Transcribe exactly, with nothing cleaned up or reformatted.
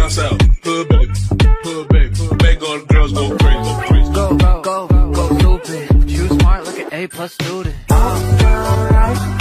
down south, hood baby, hood baby, make all the girls go crazy, go crazy. Go, go, go, go stupid. You smart, look at A plus student. Alright.